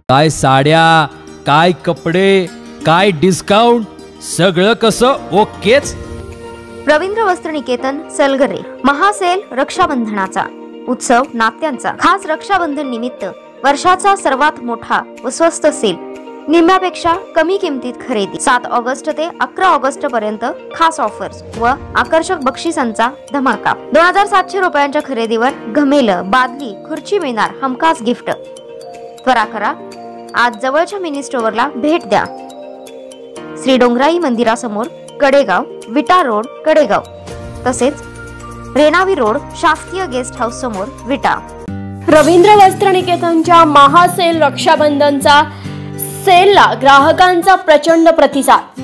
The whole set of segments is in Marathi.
काय साड्या, काय कपडे, काय डिस्काउंट, सगळं कसं ओकेच. रवींद्र वस्त्र निकेतन सलगरे. महासेल रक्षाबंधनाचा उत्सव नात्यांचा. खास रक्षाबंधन निमित्त वर्षाचा सर्वात मोठा व स्वस्त सेल. निम्म्यापेक्षा कमी किमतीत खरेदी. 7 ऑगस्ट ते 11 ऑगस्ट पर्यंत खास ऑफर्स व आकर्षक बक्षिसांचा धमाका. 2700 रुपयांच्या खरेदीवर घमेल, बादली, खुर्ची मिळणार हमखास गिफ्ट. त्वरा करा, आज जवळच्या मिनी स्टोअरला भेट द्या. श्री डोंगराई मंदिरासमोर, कडेगाव, विटा रोड, कडेगाव. तसेच रेणावी रोड, शासकीय गेस्ट हाऊस समोर, विटा. रवींद्र वस्त्र निकेतनच्या महासेल रक्षाबंधनचा सेलला ग्राहकांचा प्रचंड प्रतिसाद.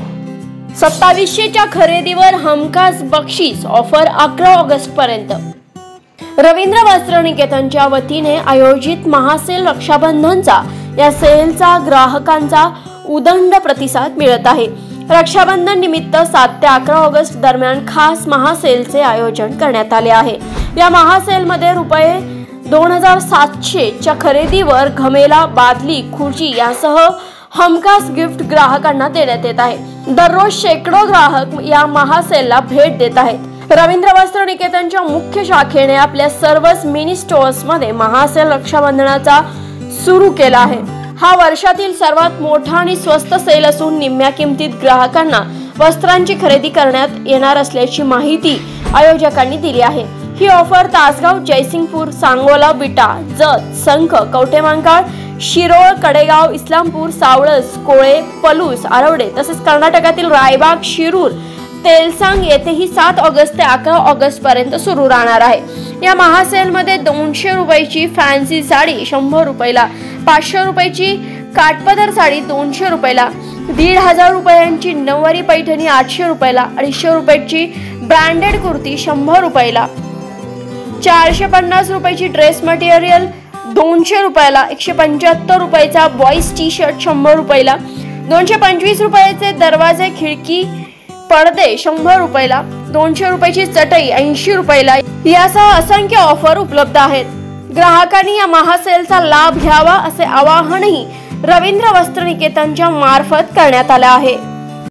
2700च्या खरेदीवर हमखास बक्षीस. ऑफर 11 ऑगस्ट पर्यंत. रवींद्र वस्त्र निकेतनच्या वतीने आयोजित महासेल रक्षाबंधनचा या सेलचा ग्राहकांचा उदंड प्रतिसाद मिळत आहे. रक्षाबंधन निमित्त 7 ते 11 ऑगस्ट दरम्यान खास महासेलचे आयोजन करण्यात आले आहे. या महासेलमध्ये रुपये 2700च्या खरेदीवर घमेला, बादली, खुर्ची यासह हमखास गिफ्ट ग्राहकांना देण्यात येत आहे. दररोज शेकडो ग्राहक या महासेलला भेट देत आहेत. रवींद्र वस्त्र निकेतनच्या मुख्य शाखेने आपल्या सर्वच मिनी स्टोअर्स मध्ये महासेल रक्षाबंधनाचा सुरू केला आहे. हा वर्षातील सर्वात मोठा आणि स्वस्त सेल असून निम्म्या किमतीत ग्राहकांना वस्त्रांची खरेदी करण्यात येणार असल्याची माहिती आयोजकांनी दिली आहे. ही ऑफर तासगाव, जयसिंगपूर, सांगोला, विटा, जत, संख, कवठेमहांकाळ, शिरोळ, कडेगाव, इस्लामपूर, सावळस, कोळे, पलूस, आरवडे तसेच कर्नाटकातील रायबाग, शिरूर, तेलसांग येथेही 7 ऑगस्ट ते 11 ऑगस्ट पर्यंत सुरू राहणार आहे. या महासेलमध्ये 200 रुपयाची फॅन्सी साडी 100 रुपयाला, 500 रुपयाची काठपदर साडी 200 रुपयाला, 1500 रुपयांची नऊवारी पैठणी 800 रुपयाला, 250 रुपयाची ब्रँडेड कुर्ती 100 रुपयाला, 450 रुपयाची ड्रेस मटेरियल 200 रुपयाला, 175 रुपयाचा बॉईज टी शर्ट 100 रुपयाला, 225 रुपयाचे दरवाजे, खिडकी, पडदे 100 रुपयाला, 200 रुपयाची चटई 80 रुपयाला यासह असंख्य ऑफर उपलब्ध आहेत. ग्राहकांनी या महासेलचा लाभ घ्यावा असे आवाहनही रवींद्र वस्त्र निकेतनच्या मार्फत करण्यात आले आहे.